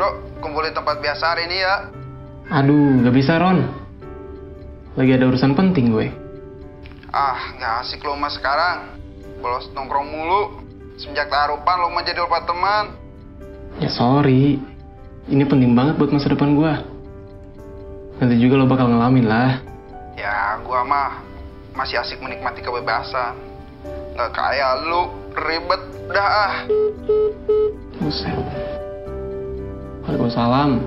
Bro, kumpul di tempat biasa hari ini ya. Aduh, gak bisa Ron. Lagi ada urusan penting gue. Gak asik lo mas sekarang. Bolos nongkrong mulu. Sejak tarupan lo mah jadi lupa teman. Ya sorry. Ini penting banget buat masa depan gue. Nanti juga lo bakal ngalamin lah. Ya, gua mah masih asik menikmati kebebasan. Gak kayak lu, ribet dah. Buset. Waalaikumsalam.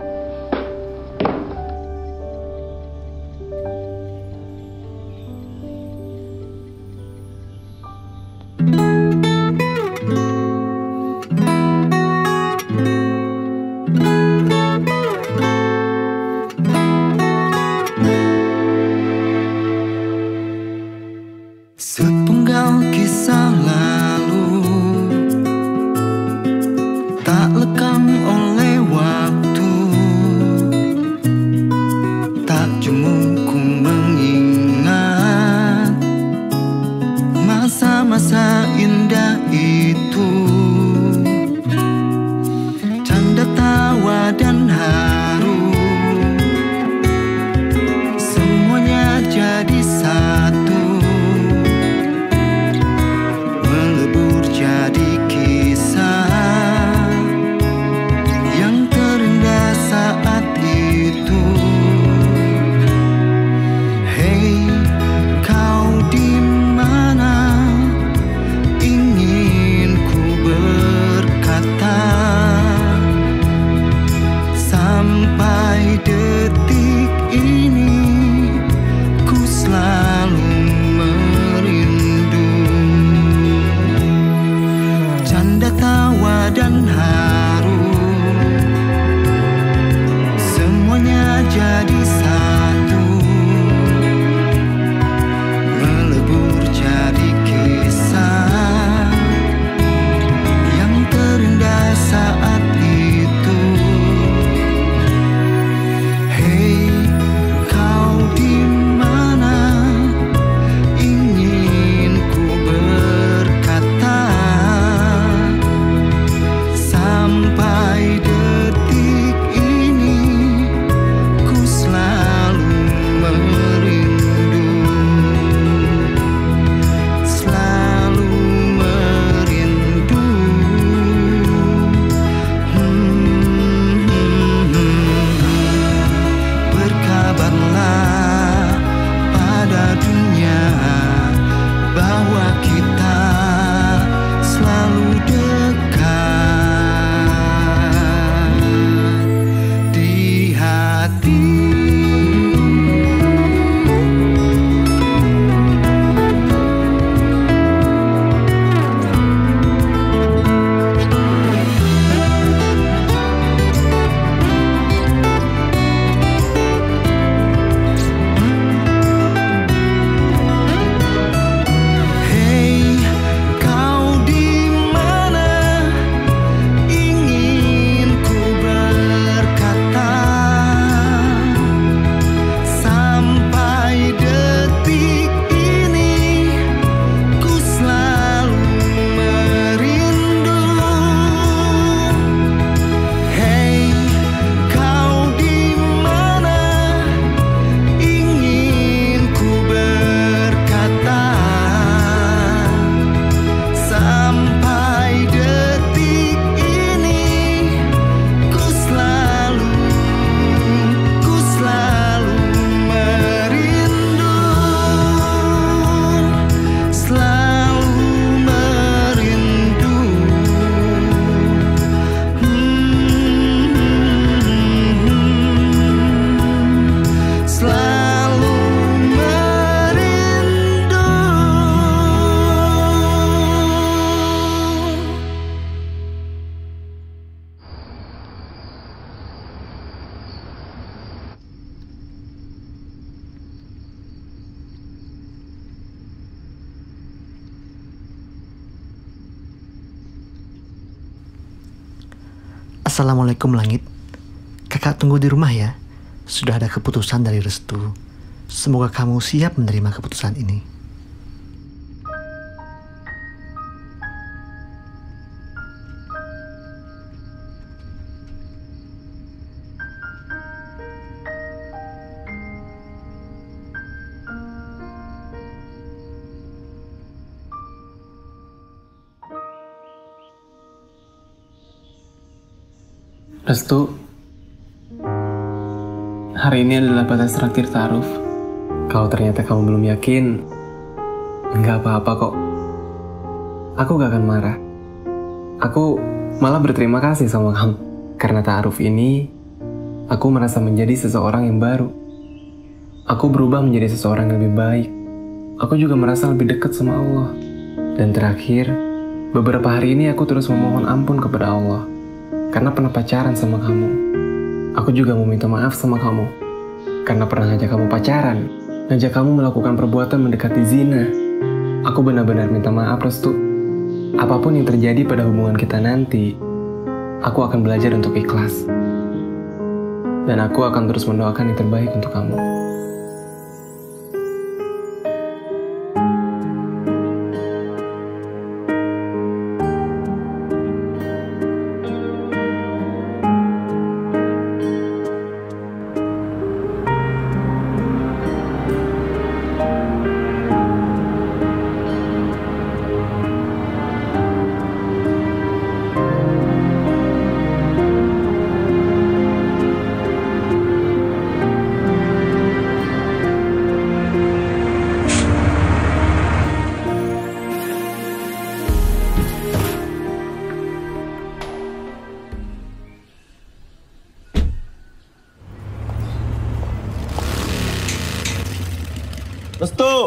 Sepenggal kisah lalu tak lekang oleh waktu, tak jemu ku mengingat masa-masa indah itu. Canda tawa dan haru, semuanya jadi satu. Jadi kisah yang terindah saat itu. Hey, kau di mana? Ingin ku berkata. Sampai detik ini ku selalu canda tawa dan haru, semuanya jadi satu, melebur jadi kisah yang terindah saat itu. Hey, kau di mana? Ingin ku berkata. Sampai detik ini ku selalu merindu, selalu merindu. Berkabarlah pada dunia bahwa kita selalu dekat di hati. Hey, kau di mana? Ingin ku berkata. Sampai detik ini ku selalu merindu. Hey, kau di mana? Ingin ku berkata. Sampai detik ini ku selalu merindu, selalu merindu. Selalu merindu. Assalamualaikum langit. Kakak tunggu di rumah ya. Sudah ada keputusan dari Restu. Semoga kamu siap menerima keputusan ini. Restu, hari ini adalah batas traktir taruh. Kalau ternyata kamu belum yakin, nggak apa-apa kok. Aku gak akan marah. Aku malah berterima kasih sama kamu. Karena ta'aruf ini, aku merasa menjadi seseorang yang baru. Aku berubah menjadi seseorang yang lebih baik. Aku juga merasa lebih dekat sama Allah. Dan terakhir, beberapa hari ini aku terus memohon ampun kepada Allah. Karena pernah pacaran sama kamu. Aku juga mau minta maaf sama kamu. Karena pernah ngajak kamu pacaran. Ngajak kamu melakukan perbuatan mendekati zina. Aku benar-benar minta maaf, Restu. Apapun yang terjadi pada hubungan kita nanti, aku akan belajar untuk ikhlas. Dan aku akan terus mendoakan yang terbaik untuk kamu. Restu!